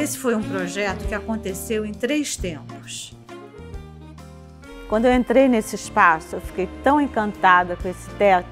esse foi um projeto que aconteceu em 3 tempos. Quando eu entrei nesse espaço, eu fiquei tão encantada com esse teto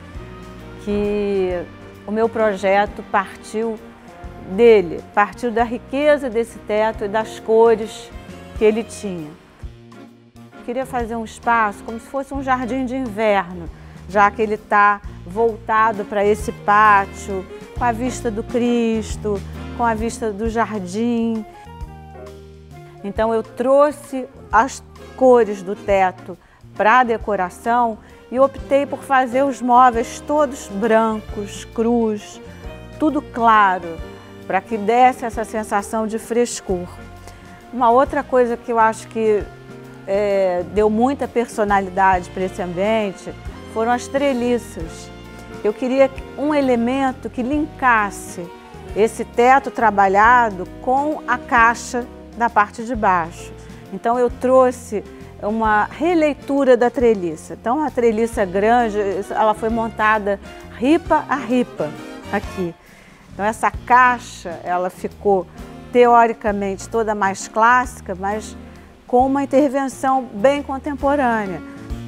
que o meu projeto partiu dele, partiu da riqueza desse teto e das cores que ele tinha. Eu queria fazer um espaço como se fosse um jardim de inverno, já que ele está voltado para esse pátio, com a vista do Cristo, com a vista do jardim. Então eu trouxe as cores do teto para a decoração e optei por fazer os móveis todos brancos, crus, tudo claro, para que desse essa sensação de frescor. Uma outra coisa que eu acho que deu muita personalidade para esse ambiente foram as treliças. Eu queria um elemento que linkasse esse teto trabalhado com a caixa da parte de baixo. Então eu trouxe uma releitura da treliça. Então a treliça grande, ela foi montada ripa a ripa aqui. Então essa caixa, ela ficou teoricamente toda mais clássica, mas com uma intervenção bem contemporânea.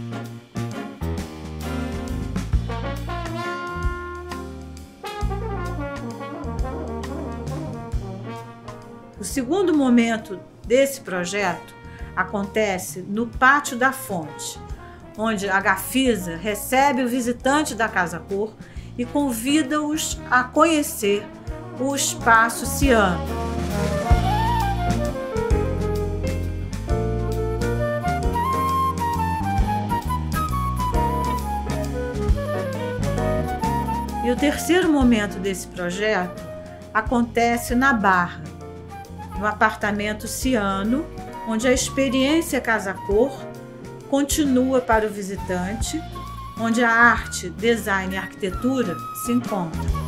O segundo momento desse projeto acontece no Pátio da Fonte, onde a Gafisa recebe o visitante da Casa Cor e convida-os a conhecer o Espaço Ciano. E o terceiro momento desse projeto acontece na Barra, no apartamento Ciano, onde a experiência Casa Cor continua para o visitante, onde a arte, design e arquitetura se encontram.